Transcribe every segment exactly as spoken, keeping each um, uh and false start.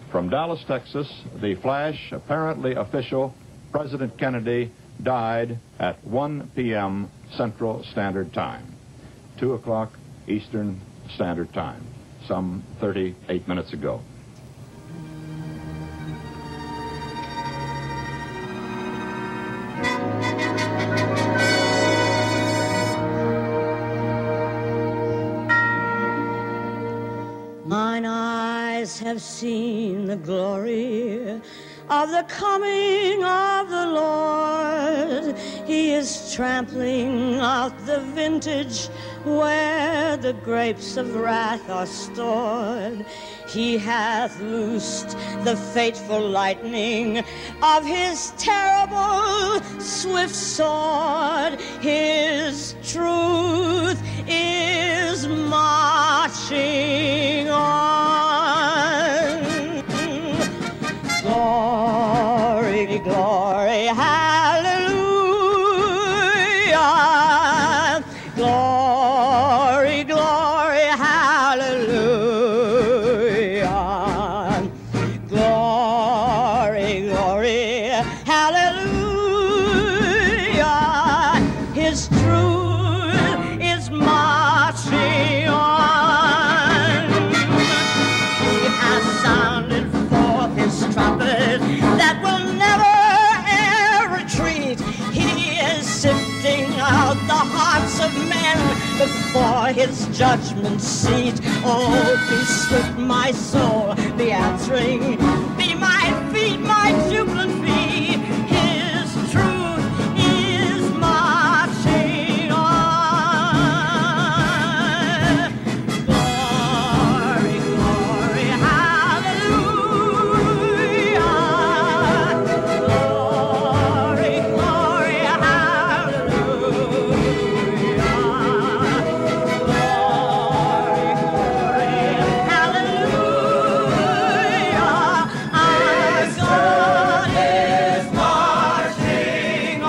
From Dallas, Texas, the flash, apparently official, President Kennedy died at one p m Central Standard Time, two o'clock Eastern Standard Time, some thirty-eight minutes ago. Mine eyes have seen the glory of the coming of the Lord. He is trampling out the vintage where the grapes of wrath are stored. He hath loosed the fateful lightning of his terrible swift sword. His truth is marching on. Glory, glory, hallelujah. Glory, glory, hallelujah. Glory, glory, hallelujah. His truth is marching on. He has sounded forth his trumpet that will never ever retreat. He is sifting out the hearts of men before his judgment seat. Oh, be swift, my soul, be answering. Be my feet, my jubilant feet. His truth is marching on. Glory, glory, hallelujah. Glory, glory, hallelujah. Glory, glory, hallelujah. Our God is marching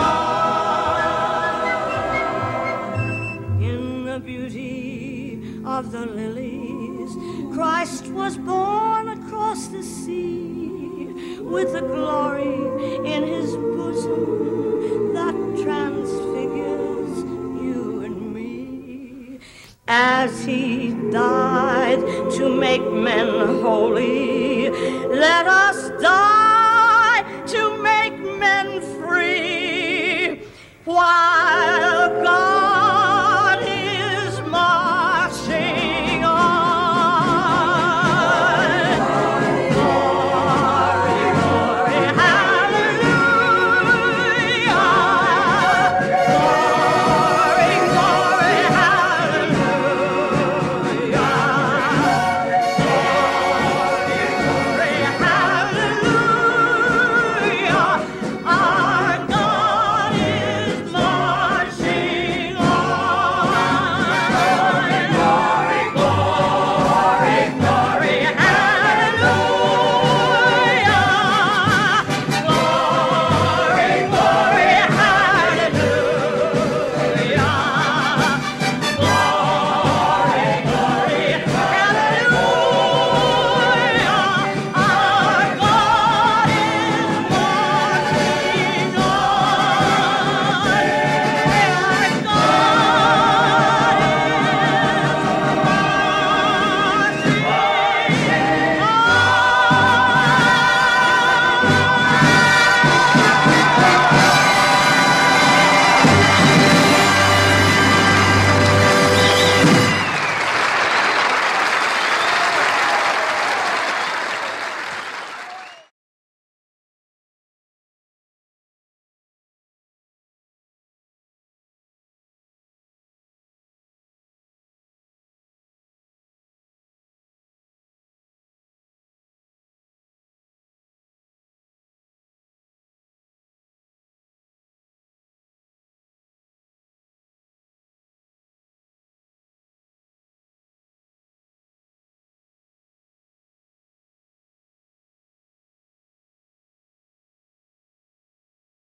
on. In the beauty of the lilies, Christ was born across the sea, with the glory in his bosom that transfigures you and me. As he died to make men holy, let us die